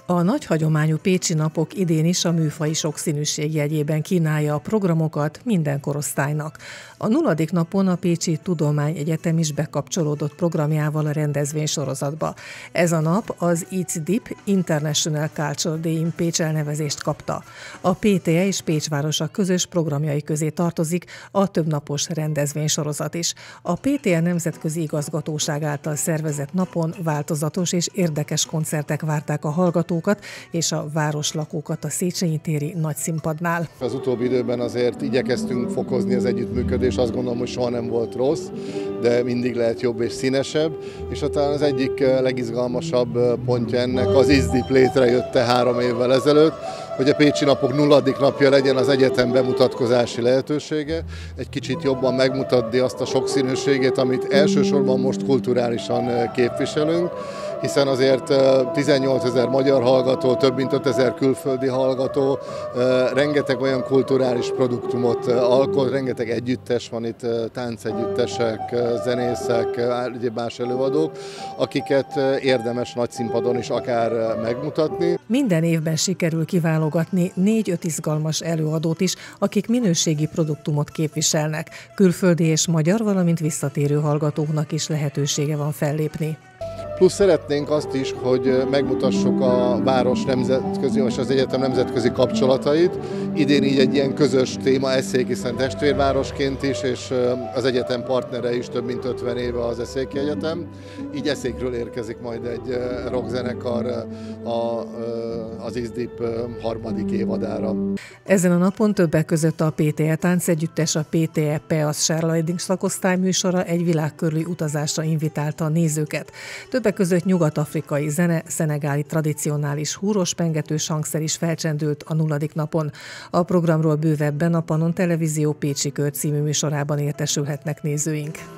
A nagy hagyományú Pécsi Napok idén is a műfaji sokszínűség jegyében kínálja a programokat minden korosztálynak. A 0. napon a Pécsi Tudományegyetem is bekapcsolódott programjával a rendezvénysorozatba. Ez a nap az ICDIP International Culture Day in Pécs elnevezést kapta. A PTE és Pécs városa közös programjai közé tartozik a többnapos rendezvénysorozat is. A PTE nemzetközi igazgatóság által szervezett napon változatos és érdekes koncertek várták a hallgatókat és a városlakókat a Széchenyi téri nagyszínpadnál. Az utóbbi időben azért igyekeztünk fokozni az együttműködést, azt gondolom, hogy soha nem volt rossz, de mindig lehet jobb és színesebb, és talán az egyik legizgalmasabb pontja ennek az ICDIP létrejötte 3 évvel ezelőtt, hogy a Pécsi Napok 0. napja legyen az egyetem bemutatkozási lehetősége, egy kicsit jobban megmutatni azt a sokszínűséget, amit elsősorban most kulturálisan képviselünk, hiszen azért 18 000 magyar hallgató, több mint 5 000 külföldi hallgató, rengeteg olyan kulturális produktumot alkot, rengeteg együttes van itt, táncegyüttesek, zenészek, egyéb más előadók, akiket érdemes nagyszínpadon is akár megmutatni. Minden évben sikerül kiválogatni 4-5 izgalmas előadót is, akik minőségi produktumot képviselnek. Külföldi és magyar, valamint visszatérő hallgatóknak is lehetősége van fellépni. Plusz szeretnénk azt is, hogy megmutassuk a város nemzetközi és az egyetem nemzetközi kapcsolatait. Idén így egy ilyen közös téma Eszéky, hiszen testvérvárosként is, és az egyetem partnere is több mint 50 éve az Eszéky Egyetem. Így Eszékről érkezik majd egy rockzenekar az ICDIP 3. évadára. Ezen a napon többek között a PTE táncegyüttes, a PTE Peas Sherloiding szakosztály műsora egy világkörüli utazásra invitálta a nézőket. Többek között nyugat-afrikai zene, szenegáli tradicionális húros pengetős hangszer is felcsendült a 0. napon. A programról bővebben a Pannon Televízió Pécsi Kör című műsorában értesülhetnek nézőink.